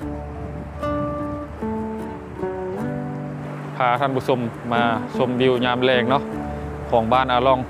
พาท่านผู้ชมมาชมวิวยามแรงเนาะของบ้านอาลอง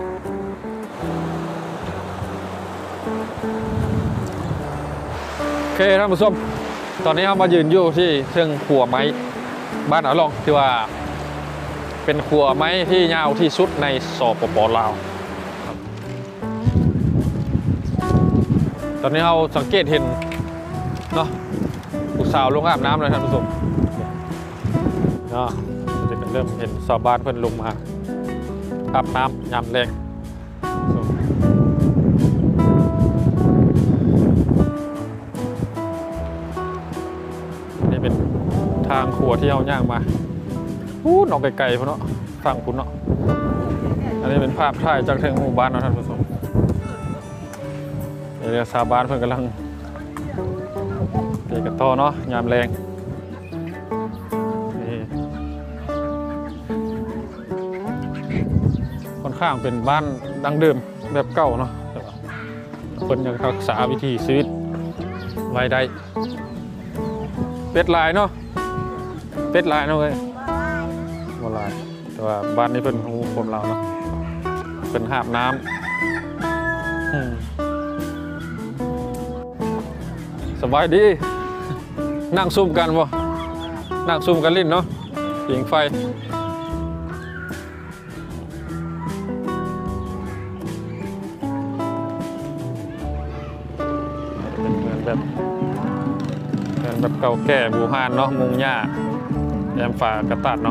โอเคท่านผู้ชมตอนนี้เรามายืนอยู่ที่เชิงขัวไม้บ้านอาลองที่ว่าเป็นขัวไม้ที่ยาวที่สุดในสปป.ลาวตอนนี้เราสังเกตเห็นเนาะผู้สาวลงอาบน้ำเลยท่านผู้ชมเนาะจะเริ่มเห็นชาวบ้านเพิ่นลงมาอาบน้ำยามแรงนี่เป็นทางขัวที่เอาย่างมาพูดออกไกลๆพอเนาะฟังคุณเนาะอันนี้เป็นภาพถ่ายจากทางหมู่บ้านเนาะท่านผู้ชมเดี๋ยวชาวบ้านเพิ่นกำลังเตะกระต้อเนาะยามแรงนี่ค่อนข้างเป็นบ้านดั้งเดิมแบบเก่าเนาะเพิ่นยังรักษาวิถีชีวิตไว้ได้เป็ดลายเนาะเป็ดลายเนาะเลยโบราณแต่ว่าบ้านนี้เป็นหูคนเราเนาะเป็นหาบน้ำสบายดีนั่งซุ่มกันบ่นั่งซุ่มกันลิ้นเนาะผิงไฟเป็นเหมือนแบบเก่าแก่บูฮานเนาะมุงหญ้าแยมฝากระตัดเนาะ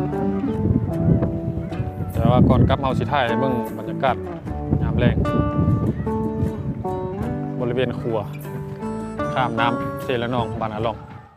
แต่ว่าก่อนกลับเฮาสิถ่ายเบิ่งบรรยากาศยามแรงบริเวณครัวข้ามน้ำเซละนองบ้านอาลอง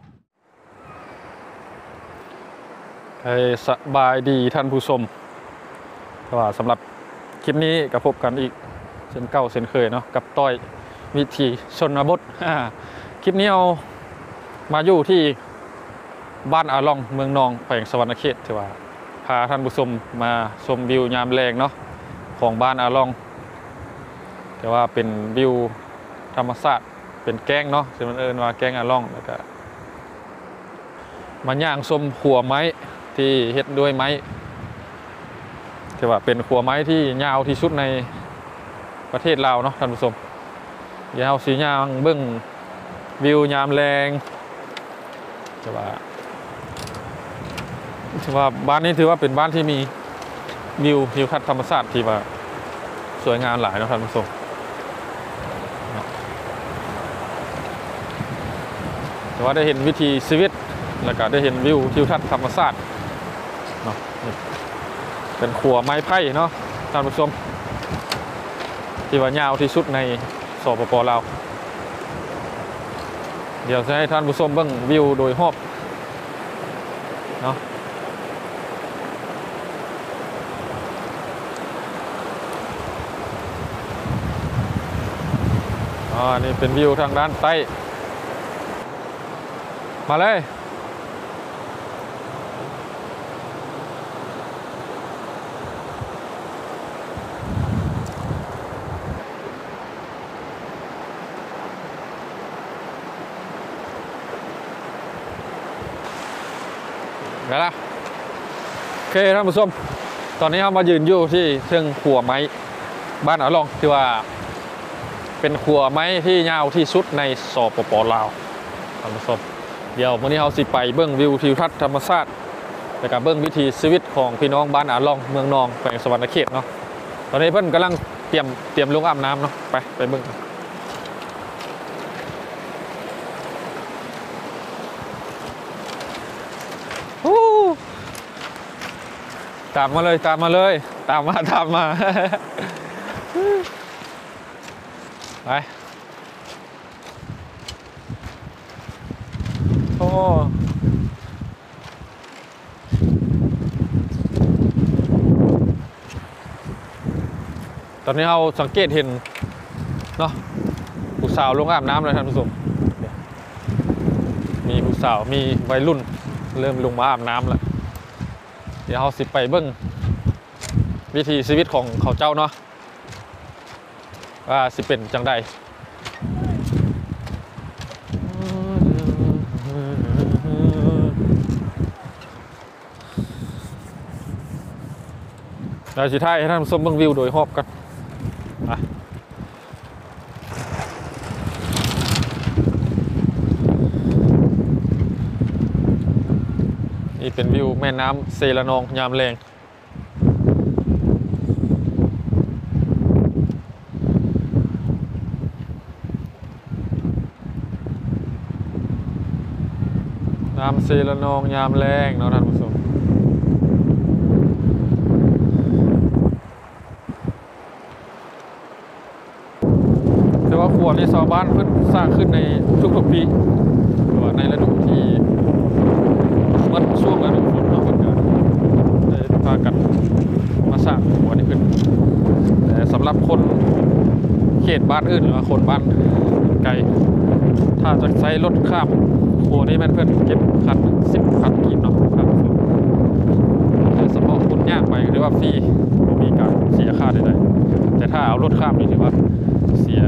ให้สบายดีท่านผู้ชมแต่ว่าสำหรับคลิปนี้กับพบกันอีกเช่นเก่าเช่นเคยเนาะกับต้อยวิถีชนบทคลิปนี้เอามาอยู่ที่บ้านอาลองเมืองนองแขวงสะหวรรณเขตที่ว่าพาท่านผู้ชมมาชมวิวยามแรงเนาะของบ้านอาลองแต่ว่าเป็นวิวธรรมชาติเป็นแก้งเนาะซึ่งมันว่าแก้งอาลองแล้วก็มันย่างชมขัวไม้ที่เฮ็ดด้วยไม้ที่ว่าเป็นขัวไม้ที่ยาวที่สุดในประเทศลาวเนาะท่านผู้ชมเดี๋ยวเอาสีย่างเบื้องวิวยามแรงแต่ว่าบ้านนี้ถือว่าเป็นบ้านที่มีวิวทิวทัศน์ธรรมชาติที่ว่าสวยงามหลายเนาะท่านผู้ชมแต่ว่าได้เห็นวิถีชีวิตแล้วก็ได้เห็นวิวทิวทัศน์ธรรมชาติเนาะเป็นขัวไม้ไผ่เนาะท่านผู้ชมที่ว่ายาวที่สุดในสปป.ลาวเดี๋ยวจะให้ท่านผู้ชมเบิ่งวิวโดยรอบเนาะนี่เป็นวิวทางด้านใต้มาเลยเดี๋ยวละโอเคท่านผู้ชมตอนนี้เรามายืนอยู่ที่เชิงขัวไม้บ้านอาลองที่ว่าเป็นขัวไม้ที่ยาวที่สุดในสปป.ลาวท่านผู้ชมเดี๋ยววันนี้เราสิไปเบิ้งวิวทิวทัศน์ธรรมชาติและก็เบิ้งวิถีชีวิตของพี่น้องบ้านอาลองเมืองนองแขวงสะหวรรณเขตเนาะตอนนี้เพิ่นกำลังเตรียมลงอาบน้ำเนาะไปเบิ้งตามมาเลยตามมาไปโอ้ตอนนี้เราสังเกตเห็นเนาะผู้สาวลงอาบน้ำเลยท่านผู้ชมมีผู้สาวมีวัยรุ่นเริ่มลงมาอาบน้ำแล้วเดี๋ยวเราสิไปเบิ้งวิถีชีวิตของเขาเจ้าเนาะว่าสิเป็นจังใดเราสิท้ายให้ท่านผู้ชมเบิ่งวิวโดยรอบกันนี่เป็นวิวแม่น้ำเซละนองยามแรงน้ำเซละนองยามแรงเนาะท่านผู้ชมแต่ว่าขวดที่ชาวบ้านเพิ่นสร้างขึ้นในทุกๆปีหรือว่าในฤดูที่มันช่วงฤดูฝนเนาะเพิ่นก็ได้พากันมาสร้างขวดนี้ขึ้นแต่สำหรับคนเขตบ้านอื่นหรือว่าคนบ้านไกลถ้าจะใช้รถข้ามขวดนี้มันเพิ่นเก็บคัน10,000 กีบเนาะครับแต่เฉพาะคนยากไปหรือว่าฟรีบ่มีการเสียค่าใดๆแต่ถ้าเอารถข้ามนี่ถือว่าเสีย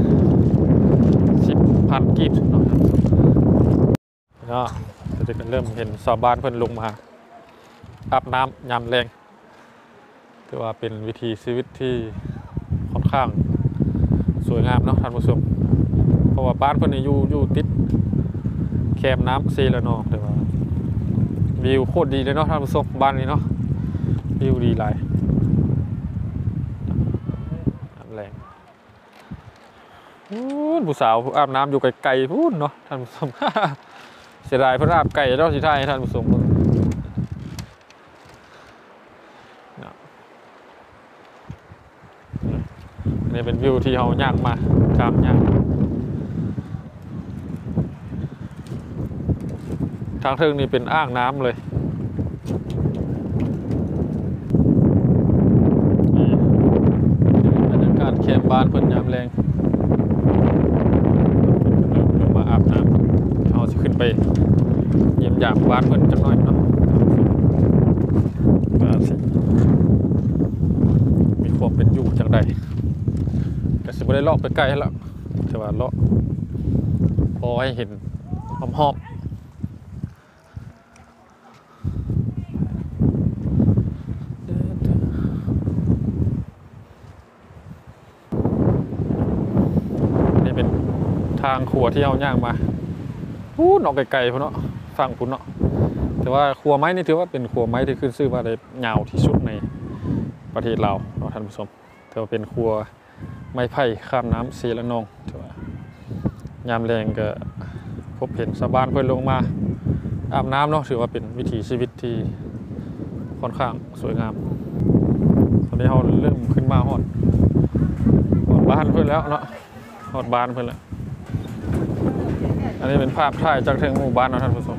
10,000 กีบเนาะก็จะเริ่มเห็นชาวบ้านเพิ่นลงมาอาบน้ำยามแรงถือว่าเป็นวิถีชีวิตที่ค่อนข้างสวยงามเนาะท่านผู้ชมเพราะว่าบ้านเพิ่นอยู่ติดแคมน้ำเซละนองแต่ว่าวิวโคตรดีเลยเนาะท่านผู้ชมบ้านนี้เนาะวิวดีหลายน้ำแรงผู้สาวอาบน้ำอยู่ไกลๆพูดเนาะท่านผู้ชม เสียดายเพื่อนอาบไก่เนาะสิท่ายให้ท่านผู้ชมนี่เป็นวิวที่เขาย่างมาข้ามย่างทางเทิงนี่เป็นอ่างน้ำเลยบรรยากาศแคมป์บ้านเพิ่นยามแรงลงมาอาบน้ำเขาจะขึ้นไปเยี่ยมยามบ้านเพิ่นจังหน่อยเนาะมีความเป็นอยู่จังใดก็สิบ่ได้เลาะไปไกลแล้วแต่ว่าเลาะพอให้เห็นหอมนี่เป็นทางครัวที่เอาย่างมาพูดออกไกลๆพุ่นเนาะฟังพุ่นเนาะแต่ว่าครัวไม้นี่ถือว่าเป็นครัวไม้ที่ขึ้นชื่อว่าได้ยาวที่สุดในประเทศเราเนาะท่านผู้ชมแต่ว่าเป็นครัวไม้ไผ่ข้ามน้ำเซละนองถือว่ายามแรงก็พบเห็นชาวบ้านเพิ่นลงมาอาบน้ำเนาะถือว่าเป็นวิถีชีวิตที่ค่อนข้างสวยงามตอนนี้เราเริ่มขึ้นมาฮอดบ้านเพิ่นแล้วเนาะฮอดบ้านเพิ่นแล้วอันนี้เป็นภาพถ่ายจากทางหมู่บ้านเนาะท่านผู้ชม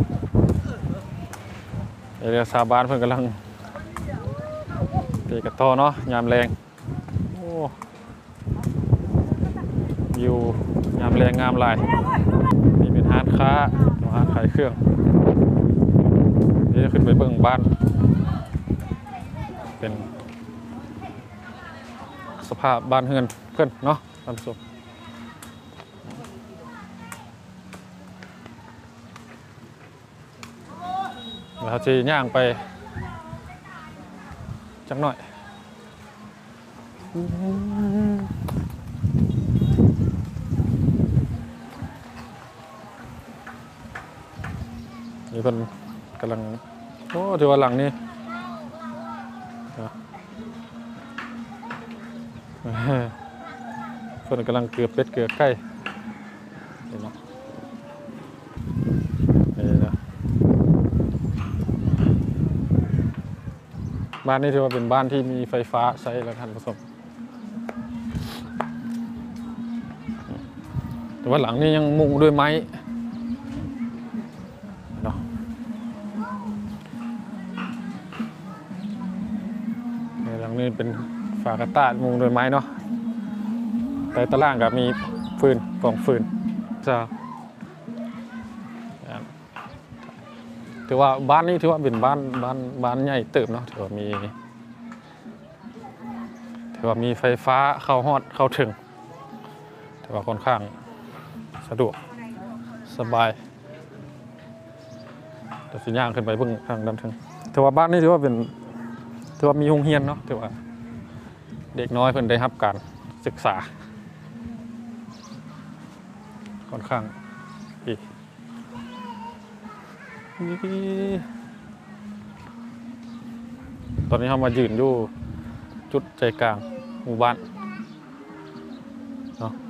เดี๋ยวชาวบ้านเพิ่นกำลังตีกระต่อเนาะยามแรงโอ้วิวยามแรงงามหลายนี่เป็นร้านค้าร้านขายเครื่องนี่จะขึ้นไปเบิ่งบ้านเป็นสภาพบ้านเฮือนเพื่อนเนาะท่านผู้ชมเราจะย่างไปจักหน่อยนี่เป็นกำลังโอ้ถือว่าหลังนี้เพิ่นกำลังเกลือเป็ดเกลือไก่นี่เนาะนี่นะบ้านนี้ถือว่าเป็นบ้านที่มีไฟฟ้าใช้แล้วท่านผู้ชมแต่ว่าหลังนี้ยังมุงด้วยไม้เนาะหลังนี้เป็นฝากระต้ามุงด้วยไม้เนาะใต้ตารางกับมีฟืนกองฟืนจะถือว่าบ้านนี้ถือว่าเป็นบ้านใหญ่เติบเนาะถือว่ามีไฟฟ้าเข้าฮอดเข้าถึงถือว่าค่อนข้างสะดวกสบายแต่สิย่างขึ้นไปเพิ่งทางด้านถึงถือว่าบ้านนี้ถือว่าเป็นถือว่ามีโรงเรียนเนาะถือว่าเด็กน้อยเพิ่นได้รับการศึกษาค่อนข้างดีตอนนี้เรามายืนอยู่จุดใจกลางหมู่บ้านเนาะ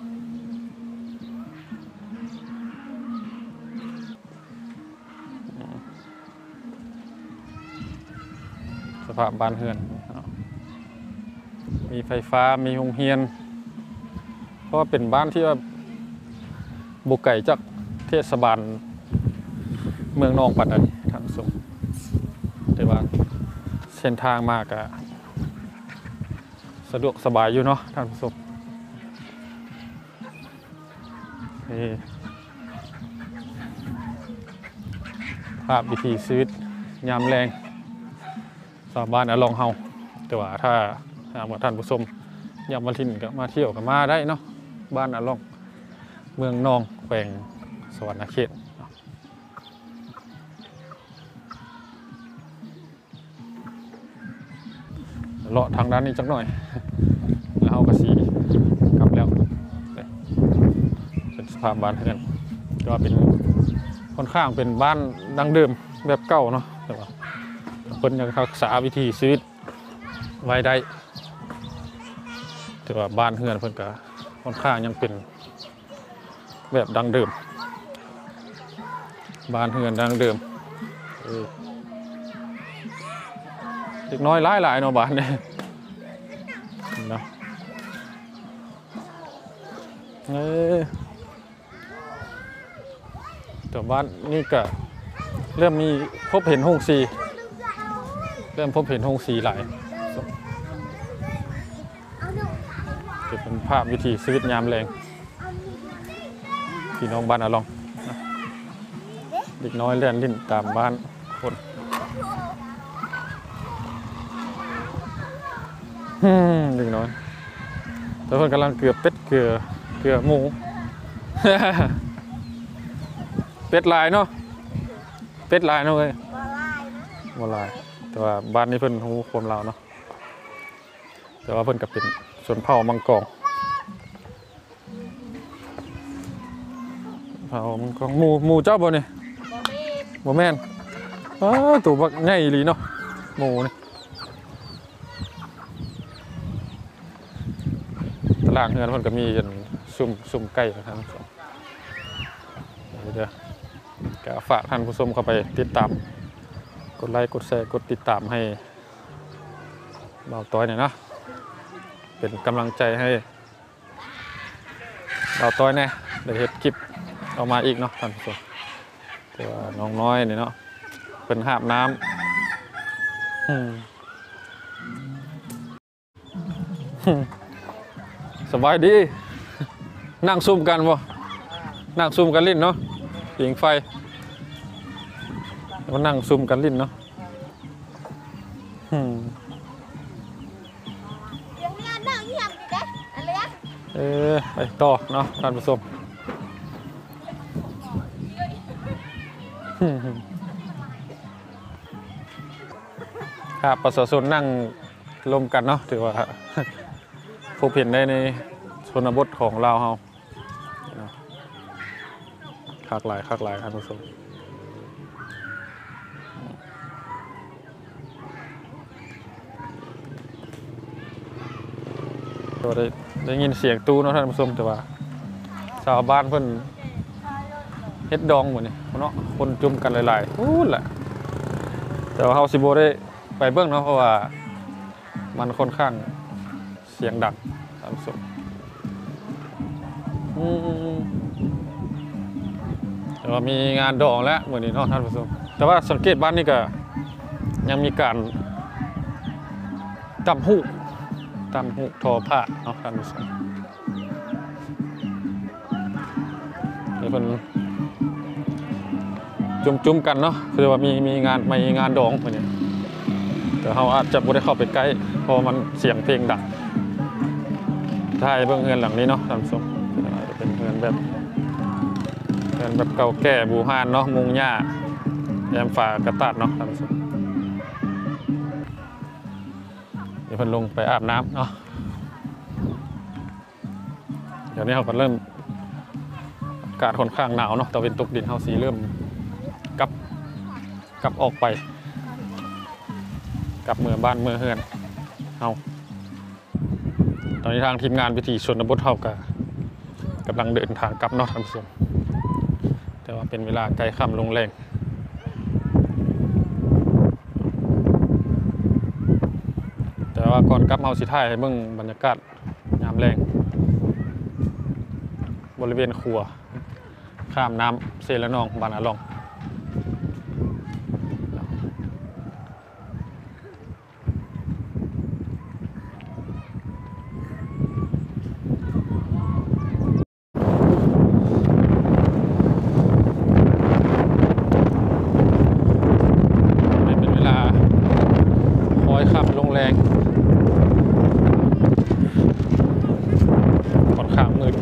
สภาพบ้านเฮือนมีไฟฟ้ามีโรงเรียนเพราะว่าเป็นบ้านที่ว่าบุกไก่จากเทศบาลเมืองนองปัตตานีทางส่งแต่ว่าเส้นทางมากอะสะดวกสบายอยู่เนาะท่านผู้ชมภาพวิถีชีวิตยามแรงชาวบ้านอะลองเฮาแต่ว่าถ้าท่านผู้ชมอยากมาทินก็มาเที่ยวก็มาได้เนาะบ้านอะลองเมืองนองแขวงสวรรณเขตเลาะทางด้านนี้จักหน่อยแล้วเอากระสีกลับแล้วเป็นสภาพบ้านเพื่อนก็เป็นค่อนข้างเป็นบ้านดังเดิมแบบเก่าเนาะแต่ว่าคนยังรักษาวิถีชีวิตไว้ได้แต่ว่าบ้านเพื่อนเพื่อนก็ค่อนข้างยังเป็นแบบดังเดิมบ้านเพื่อนดังเดิมเด็กน้อยหลายเนาะบ้านเนี่ยนะแต่บ้านนี่ก็เริ่มมีพบเห็นห้องสีเริ่มพบเห็นห้องสีหลายจะเป็นภาพวิถีชีวิตยามแรงพี่น้องบ้านอะลองเด็กน้อยเล่นลิ้นตามบ้านคนเด็กน้อยแต่เพื่อนกำลังเกลือเป็ดเกลือหมูเป็ดลายเนาะเป็ดลายเนาะเลยบ่ลายแต่ว่าบ้านนี้เพิ่นฮู้ความเราเนาะแต่ว่าเพิ่นก็เป็นชนเผ่ามังกรเผ่ามังกรหมูเจ้าบ่นี่บ่แม่นตัวบักใหญ่อีหลีเนาะหมูนี่ตลาดเฮือนเพิ่นก็มีซุ่มไก่นะครับเดี๋ยวก็ฝากท่านผู้ชมเข้าไปติดตามกดไลค์กดแชร์กดติดตามให้เบาต้อยหน่อยนะเป็นกำลังใจให้เบาต้อยแน่ได้เฮ็ดคลิปออกมาอีกเนาะท่านผู้ชมแต่ว่าน้องน้อยนี่เนาะเป็นหาบน้ำสบายดีนั่งซุ่มกันบ่นั่งซุ่มกันลิ้นเนาะผิงไฟแล้วนั่งซุ่มกันลิ้นเนาะไปต่อเนาะท่านผู้ชมครับประชาชนนั่งลมกันเนาะถือว่าพบเห็นได้ในชนบทของเราเฮาคักหลายท่านผู้ชมก็ได้ยินเสียงตู้เนาะท่านผู้ชมแต่ว่าชาวบ้านเพิ่นเฮ็ดดองหมดนี่เนาะคนจุ่มกันหลายๆพูดแหละแต่ว่าเฮาสิบ่ได้ไปเบิ่งเนาะเพราะว่ามันค่อนข้างเสียงดังท่านผู้ชมแต่ว่ามีงานดองแล้วมื้อนี้เนาะท่านผู้ชมแต่ว่าสังเกตบ้านนี่ก็ยังมีการตำหูทอผ้าเนาะท่านผู้ชมนี่เพิ่นจุ่มกันเนาะคือว่ามีงานดองมื้อนี้แต่เราอาจจะบ่ได้เข้าไปใกล้เพราะมันเสียงเพลงดังถ่ายเบิ่งเฮือนหลังนี้เนาะท่านผู้ชมจะเป็นเฮือนแบบเก่าแก่บูฮานเนาะมุงหญ้าแยมฝากระตัดเนาะท่านผู้ชมเพิ่นลงไปอาบน้ำเนาะเดี๋ยวนี้เขาก็เริ่มอากาศค่อนข้างหนาวเนาะตะวันตกดินเขาสีเริ่มกลับออกไปกลับเมืองบ้านเมืองเฮือนเอาตอนนี้ทางทีมงานวิถีชนบทเขากำลังเดินทางกลับเนาะท่านผู้ชมแต่ว่าเป็นเวลาใกล้ค่ำลงแรงแต่ว่าก่อนกลับเฮาสิถ่ายให้เบิ่งบรรยากาศยามแรงบริเวณครัวข้ามน้ำเซละนองบ้านอาลองเป็นเวลาคอยขับลงแรงค่อนข้างมืด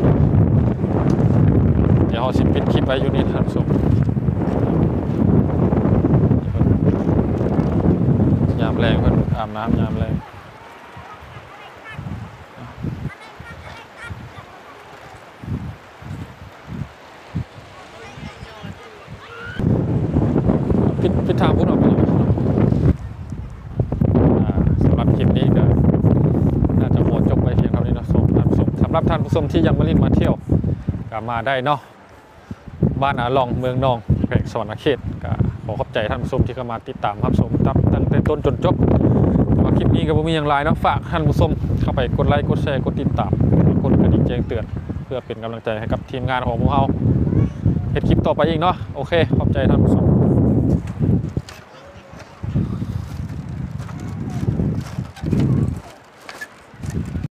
เดี๋ยวเราสิปิดคลิปไว้อยู่นี่ท่านผู้ชมยามแรงเพิ่นอาบน้ำยามแรงปิดทางพุ่นออกไปเลยสำหรับคลิปนี้ก็น่าจะหมดจบไปเพียงเท่านี้นะสำหรับท่านผู้ชมที่ยังไม่ได้มาเที่ยวก็มาได้เนาะบ้านอาลองเมืองนองแขวงสวรรณเขตก็ขอขอบใจท่านผู้ชมที่เข้ามาติดตามรับชมตั้งแต่ต้นจนจบว่าคลิปนี้ก็บ่มีอย่างไรเนาะฝากท่านผู้ชมเข้าไปกดไลค์กดแชร์กดติดตามกดกระดิ่งแจ้งเตือนเพื่อเป็นกำลังใจให้กับทีมงานของพวกเราเฮ็ดคลิปต่อไปอีกเนาะโอเคขอบใจท่านผู้ชม